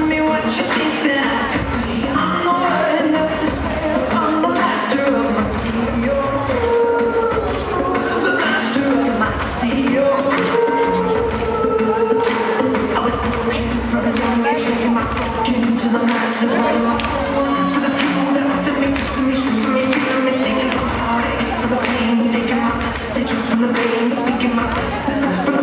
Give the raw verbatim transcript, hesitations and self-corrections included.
me what you think that I could be. I'm the one of the same. I'm the master of my CEO. The master of my C E O. I was broken from a young age, taking my soul into the masses. Writing my poems for the few that looked at me, took to me, shook to me, feeling me, singing from the heartache, from the pain, taking my message from the veins, speaking my lesson.